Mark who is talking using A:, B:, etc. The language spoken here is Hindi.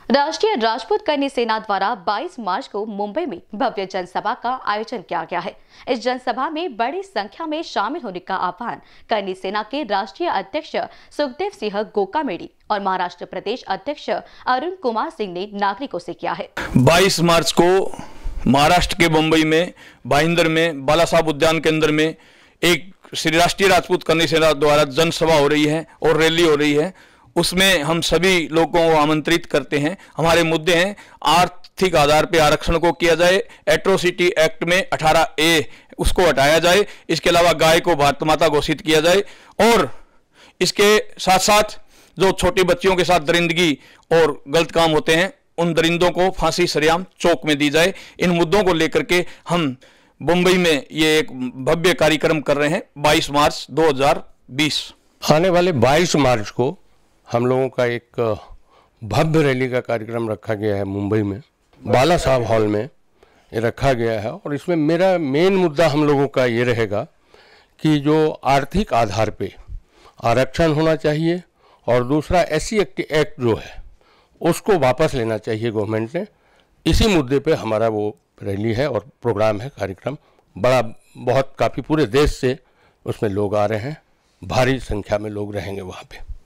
A: राष्ट्रीय राजपूत करनी सेना द्वारा 22 मार्च को मुंबई में भव्य जनसभा का आयोजन किया गया है। इस जनसभा में बड़ी संख्या में शामिल होने का आह्वान करनी सेना के राष्ट्रीय अध्यक्ष सुखदेव सिंह गोकामेडी और महाराष्ट्र प्रदेश अध्यक्ष अरुण कुमार सिंह ने नागरिकों से किया है।
B: 22 मार्च को महाराष्ट्र के मुंबई में भाईंदर में बाला साहब उद्यान केंद्र में एक श्री राष्ट्रीय राजपूत करनी सेना द्वारा जनसभा हो रही है और रैली हो रही है। उसमें हम सभी लोगों को आमंत्रित करते हैं। हमारे मुद्दे हैं, आर्थिक आधार पर आरक्षण को किया जाए, एट्रोसिटी एक्ट में 18A उसको हटाया जाए, इसके अलावा गाय को भारत माता घोषित किया जाए और इसके साथ साथ जो छोटी बच्चियों के साथ दरिंदगी और गलत काम होते हैं उन दरिंदों को फांसी सरेआम चौक में दी जाए। इन मुद्दों को लेकर के हम मुंबई में ये एक भव्य कार्यक्रम कर रहे हैं 22 मार्च 2020।
C: आने वाले 22 मार्च को हम लोगों का एक भव्य रैली का कार्यक्रम रखा गया है मुंबई में बाला साहब हॉल में ये रखा गया है। और इसमें मेरा मेन मुद्दा हम लोगों का ये रहेगा कि जो आर्थिक आधार पे आरक्षण होना चाहिए और दूसरा SC एक्ट जो है उसको वापस लेना चाहिए गवर्नमेंट ने। इसी मुद्दे पे हमारा वो रैली है और प्रोग्राम है, कार्यक्रम बहुत काफ़ी पूरे देश से उसमें लोग आ रहे हैं, भारी संख्या में लोग रहेंगे वहाँ पे।